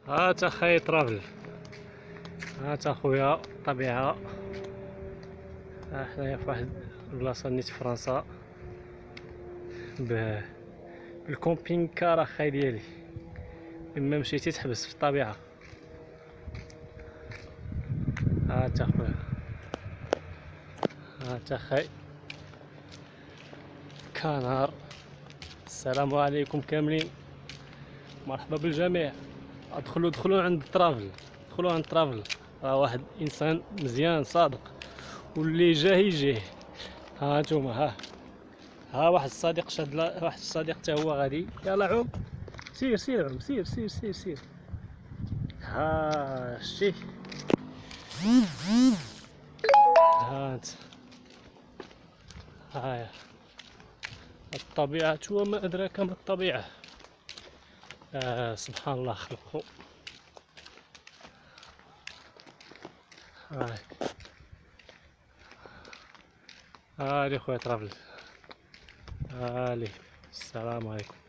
ها تا خاي ترافل، ها تا خويا الطبيعة. ها حنايا فواحد البلاصة نيت فرنسا بالكومبينغ كار اخاي ديالي، اما مشيتي تحبس في الطبيعة. ها تا خويا، ها تا خاي كنهار. السلام عليكم كاملين، مرحبا بالجميع. ادخلوا عند ترافل، ادخلوا عند ترافل. راه واحد انسان مزيان صادق، واللي جا يجيه. ها نتوما، ها واحد الصديق شاد واحد الصديق حتى هو غادي. يلا عوم، سير عوم، سير. ها شتي، ها انت، هايا الطبيعة وما أدراك ما الطبيعة. سبحان الله خلقه. هاي خويا ترافل، هالي السلام عليكم.